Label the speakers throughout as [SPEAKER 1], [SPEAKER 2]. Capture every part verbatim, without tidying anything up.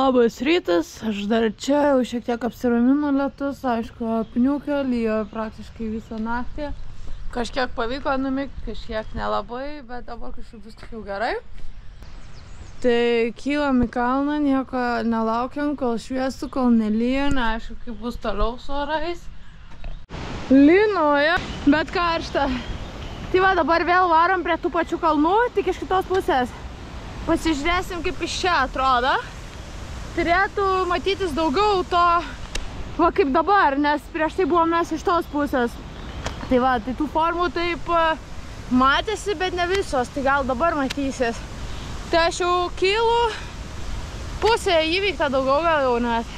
[SPEAKER 1] Labas rytas, aš dar čia, jau šiek tiek apsiramino lietus, aišku, apniukė, lyjo praktiškai visą naktį. Kažkiek pavyko numigti, kažkiek nelabai, bet dabar kažkaip vis tik jau gerai. Tai kylam į kalną, nieko nelaukiam, kol šviestų, kol nelyja, neaišku, kaip bus toliau su orais. Lynoja, bet karšta. Tai va, dabar vėl varom prie tų pačių kalnų, tik iš kitos pusės. Pasižiūrėsim, kaip iš čia atrodo. Turėtų matytis daugiau to, va kaip dabar, nes prieš tai buvom mes iš tos pusės. Tai va, tai tų formų taip matėsi, bet ne visos, tai gal dabar matysis. Tai aš jau kylu, pusė įvykta daugiau gal jau net.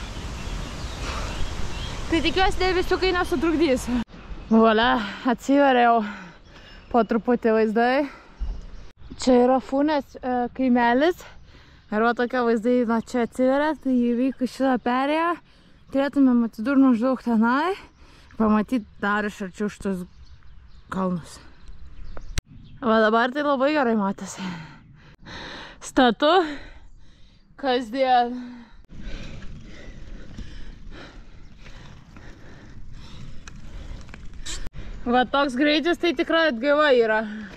[SPEAKER 1] Tai tikiuosi, debesiukai nesutrukdys. Valia, atsiveria jau po truputį vaizdai. Čia yra Funės e, kaimelis. Ir va tokie vaizdai, na, čia atsiveria, tai įvykus šitą perėją. Turėtumėm atsidurti maždaug tenai. Pamatyti dar iš arčiau šitus kalnus. Va dabar tai labai gerai matėsi. Statu. Kasdien. Va toks greitis tai tikrai atgaiva yra.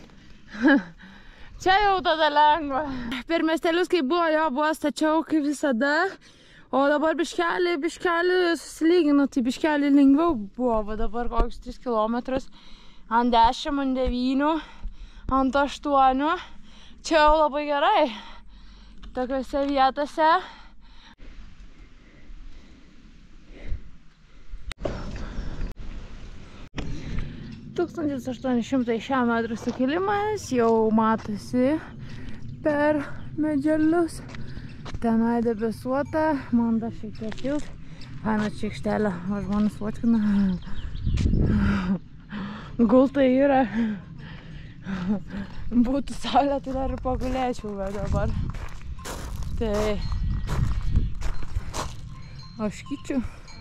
[SPEAKER 1] Čia jau tada lengva. Per miestelius, kai buvo, jo buvo stačiau kaip visada. O dabar biškelį, biškelį susilygino, tai biškelį lengviau buvo. Va dabar kokius tris kilometrus. Ant dešimt, ant devynių, ant aštuonių. Čia jau labai gerai. Tokiose vietose. tūkstantis aštuoni šimtai šiam metrų sukilimas jau matosi per medžielius. Tenai debesuota, man dar šiek tiek kilt. Faina čia aikštelė, o žmonės fotkina. Gultai yra. Būtų saulė, tai dar ir pagulėčiau, bet dabar. Tai aš kyčiu.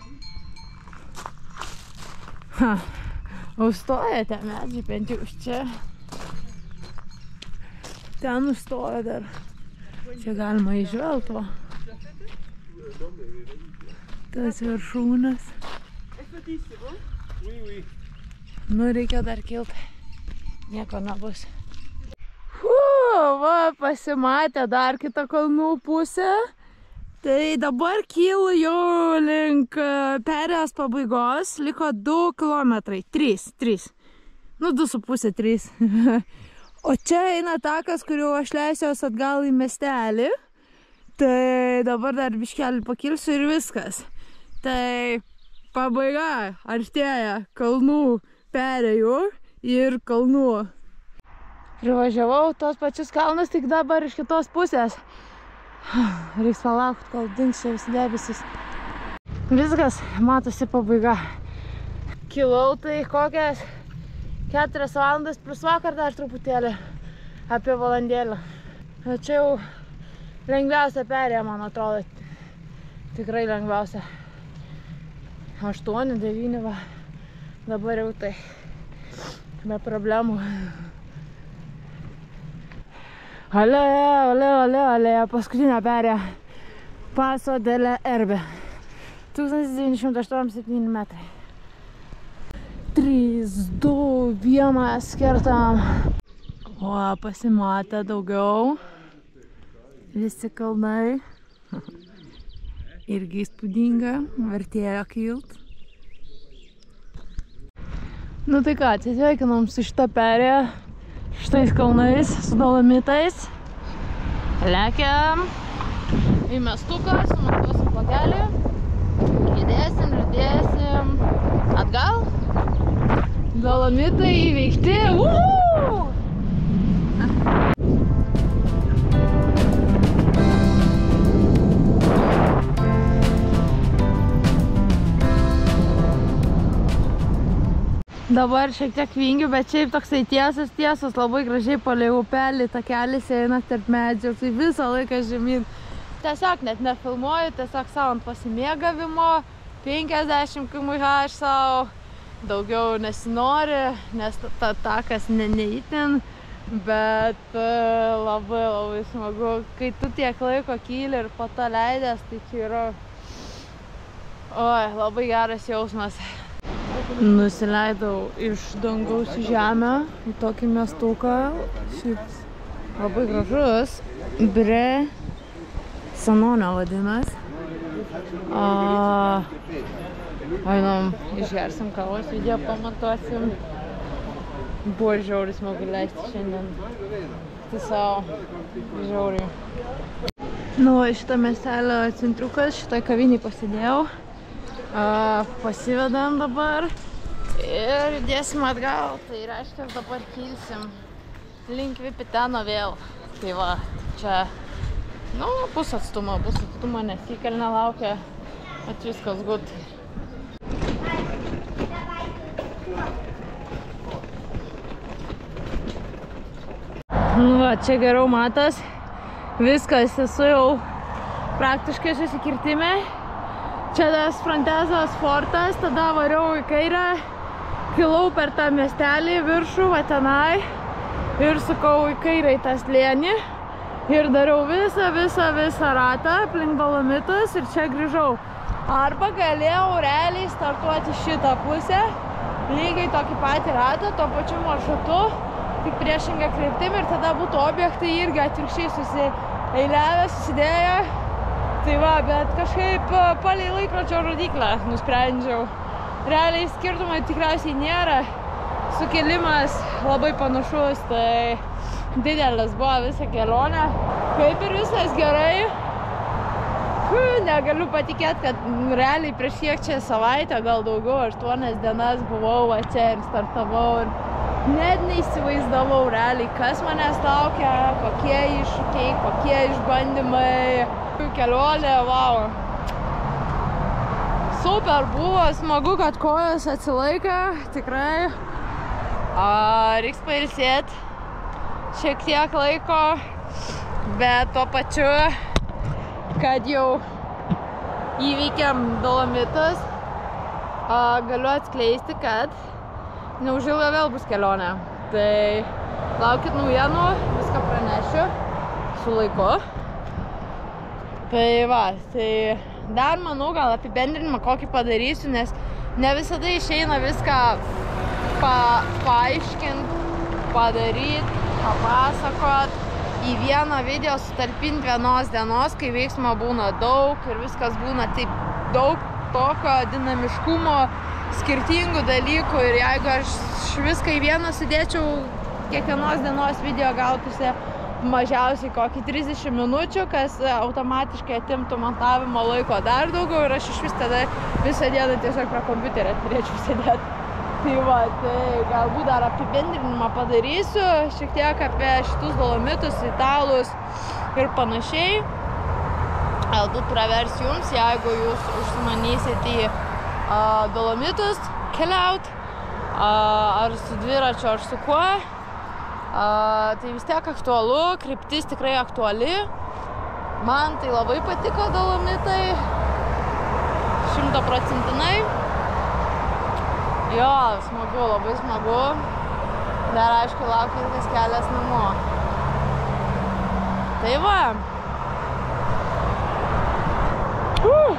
[SPEAKER 1] Ha. Užstoja ten medžiai, bent jau iš čia. Ten užstoja dar. Čia galima įžvelgti. Tas viršūnes. Nu, reikia dar kilti. Nieko nebus. Fuu, va, pasimatė dar kitą kalnų pusę. Tai dabar kylu jau link perėjos pabaigos, liko du kilometrai, trys, trys, nu du su pusė, trys. O čia eina takas, kuriuo aš leisiuos atgal į miestelį, tai dabar dar biškelį pakilsiu ir viskas. Tai pabaiga artėja kalnų perėjų ir kalnų. Privažiavau tos pačius kalnus, tik dabar iš kitos pusės. Reiks palaukti, kol dings čia visi debesis. Viskas, matosi pabaiga. Kilau tai kokias keturias valandas plus vakar dar truputėlį. Apie valandėlį. Čia jau lengviausia perėja, man atrodo. Tikrai lengviausia. aštuoni, devyni va. Dabar jau tai. Be problemų. Ale, ale, ale, ale, paskutinę perėją. Paso delle Erbe. tūkstantis devyni šimtai aštuoniasdešimt septyni metrai. trys, du, vienas kertam. O, pasimatė daugiau. Visi kalnai. Irgi įspūdinga. Vertėjo kilt. Nu tai ką, atsisveikinom su šitą perėją. Šitais kalnais, su dolomitais. Lekiam į miestuką, sumontuosim blogelį. Judėsim, judėsim atgal. Dolomitai įveikti. Uhu! Dabar šiek tiek vingių, bet šiaip toksai tiesas, tiesas, labai gražiai palei upelį, takelis eina tarp medžių, tai visą laiką žemyn. Tiesiog net nefilmuoju, tiesiog savo ant pasimėgavimo, penkiasdešimt kilometrų savo, daugiau nesinori, nes ta takas ne, neįtin bet labai labai smagu, kai tu tiek laiko kyli ir po to leidęs, tai čia yra oi, labai geras jausmas. Nusileidau iš dangaus į žemę į tokį miestuką, šiaip labai gražus, Bre Sanonio vadinas. Einam, išgersim kavos, video pamatuosim. Buvo žiauriai smagu leisti šiandien. Tai savo žiauriai. Nu, šitą miestelio centriukas, šitoj kaviniai pasidėjau. Pasivedam dabar ir judėsim atgal. Tai reiškia, dabar kilsim link Vipiteno vėl. Tai va, čia, nu, bus atstumo, bus atstumo, nes įkalnė laukia, at viskas gut. Nu va, čia geriau matos. Viskas, esu jau praktiškai susikirtime. Čia tas Frontezos fortas, tada variau į kairę, kilau per tą miestelį viršų, va tenai, ir sukau į kairę į tą slėnį. Ir dariau visą, visą, visą ratą aplink Dolomitus ir čia grįžau. Arba galėjau realiai startuoti šitą pusę, lygiai tokį patį ratą, tuo pačiu maršrutu, tik priešingą kryptim ir tada būtų objektai irgi atvirkščiai susieiliavę, susidėję. Tai va, bet kažkaip palei laikrodžio rodyklę nusprendžiau. Realiai skirtumai tikriausiai nėra. Sukėlimas labai panašus, tai didelis buvo visą kelionę. Kaip ir viskas gerai. Negaliu patikėti, kad realiai prieš kiek čia savaitę, gal daugiau, aštuonias dienas buvau va čia ir startavau. Ir net neįsivaizdavau realiai, kas manęs laukia, kokie iššūkiai, kokie išbandymai. Kelionė, wow. Super buvo, smagu, kad kojos atsilaikė, tikrai. Reiks pailsėti šiek tiek laiko, bet tuo pačiu, kad jau įveikėm Dolomitus, galiu atskleisti, kad neužilgo vėl bus kelionė. Tai laukit naujienų, viską pranešiu su laiku. Tai va, tai dar manau gal apibendrinimą kokį padarysiu, nes ne visada išeina viską pa, paaiškinti, padaryti, papasakot, į vieną video sutalpinti vienos dienos, kai veiksmo būna daug ir viskas būna taip daug tokio dinamiškumo, skirtingų dalykų ir jeigu aš viską į vieną sudėčiau, kiekvienos dienos video gautųsi mažiausiai kokį trisdešimt minučių, kas automatiškai atimtų montavimo laiko dar daugiau ir aš iš vis tada visą dieną tiesiog prie kompiuterio turėčiau sėdėti. Tai va, tai galbūt dar apibendrinimą padarysiu, šiek tiek apie šitus Dolomitus, italus ir panašiai. Galbūt pravers jums, jeigu jūs užsimanysit į uh, Dolomitus keliaut, uh, ar su dviračiu, ar su kuo. Uh, tai vis tiek aktualu, kryptis tikrai aktuali. Man tai labai patiko Dolomitai, šimtaprocentinai. Jo, smagu, labai smagu. Dar aišku laukia ilgas kelias namo. Tai va. Uh.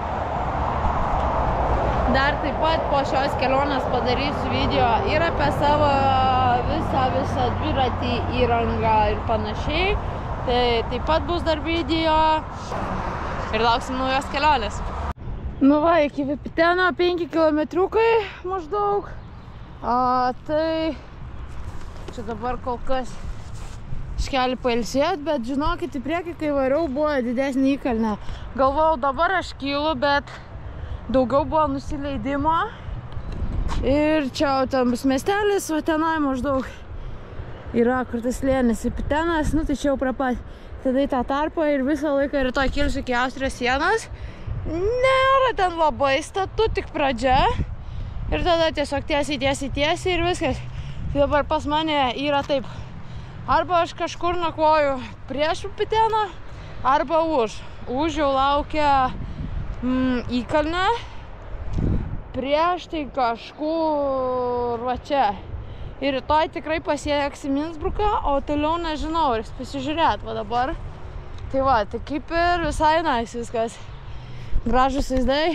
[SPEAKER 1] Dar taip pat po šios kelionės padarysiu video ir apie savo visą, visą dviratį, įrangą ir panašiai. Tai taip pat bus dar video ir lauksim naujos kelionės. Nu va, iki Vipiteno penki kilometriukai maždaug. A, tai čia dabar kol kas iškeli pailsėt, bet žinokit, į priekį, kai variau, buvo didesnė įkalnė. Galvojau, dabar aš kylu, bet daugiau buvo nusileidimo. Ir čia ten bus miestelis, va tenai maždaug yra, kur tas slėnis Vipitenas, nu tai čia jau prie pat. Tada į tą tarpą ir visą laiką rytoj kilsiu iki Austrijos sienos. Nėra ten labai statu, tik pradžia. Ir tada tiesiog tiesiai, tiesiai, tiesiai ir viskas. Tai dabar pas mane yra taip. Arba aš kažkur nakvoju prieš Vipiteną, arba už. Už jau laukia mm, įkalnė. Prieš tai kažkur va čia. Ir rytoj tikrai pasieksim Innsbruką, o toliau nežinau, reiks pasižiūrėt va dabar. Tai va, tai kaip ir visai nice viskas. Gražus vaizdai.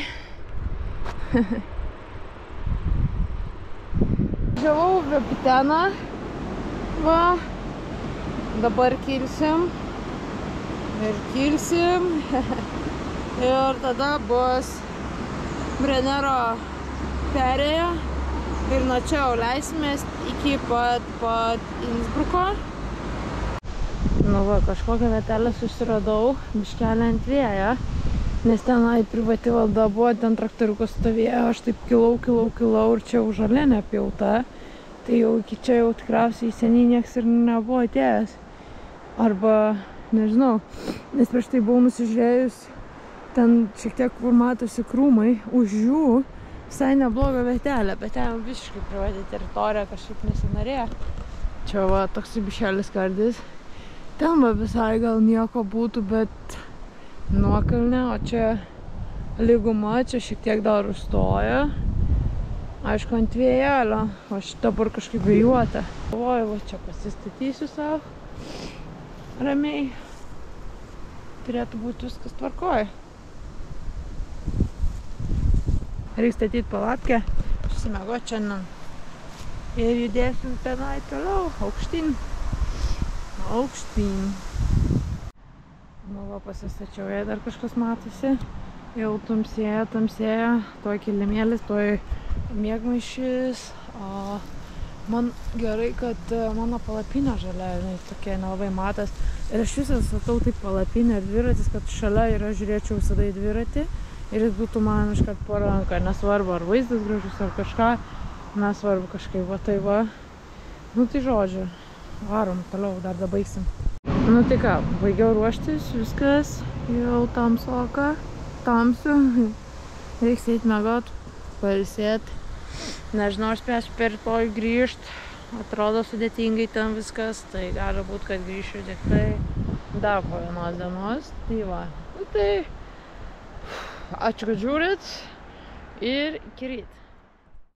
[SPEAKER 1] Žiavau Vipiteną. Va. Dabar kilsim. Ir kilsim. Ir tada bus Brennero perėja. Ir nuo čia jau leisimės iki pat, pat Innsbruko. Nu va, kažkokią vietelę susiradau, biškelę ant vėją, nes tenai privati valda buvo, ten traktoriukas stovėjo, aš taip kilau, kilau, kilau ir čia jau žolė nepjauta. Tai jau iki čia jau tikriausiai seniai nieks ir nebuvo atėjęs. Arba, nežinau, nes prieš tai buvau nusižiūrėjus, ten šiek tiek kur matosi krūmai, už jų visai nebloga vietelė, bet ten visiškai privati teritorija, kažkaip nesinorėjo. Čia va, toks bišelis kardis. Ten va visai gal nieko būtų, bet nuokalnė, o čia lyguma, čia šiek tiek dar užstoja. Aišku, ant vėjelio, o šitą dabar kažkaip vėjuota. Galvoju, va čia pasistatysiu savo ramiai. Turėtų būti viskas tvarkoj. Reikia statyti palatkę, susimiegot šiandien. Ir judėsim tenai toliau, aukštyn. Aukštyn. Nu va, pasistačiau, jei dar kažkas matosi. Jau tamsėja, tamsėja. Toj kilimėlis, toj miegmaišis. O man gerai, kad mano palapinė žalia, jinai tokia nelabai matas. Ir aš visą statau taip palapinę ir dviratis, kad šalia ir aš žiūrėčiau visada į dviratį. Ir jis būtų man iškart po ranką, nesvarbu ar vaizdas gražus ar kažką, nesvarbu kažkaip, va tai va. Nu tai žodžiu, varom toliau, dar dabaigsim. Nu tai ką, baigiau ruoštis, viskas, jau tamsoka, tamsiu, reiks eit miegot, pailsėt. Nežinau, aš spėsiu per rytoj grįžt, atrodo sudėtingai ten viskas, tai gali būt, kad grįšiu tik tai dar po vienos dienos, tai va. Nu tai... Ačiū, kad žiūrit ir iki ryt.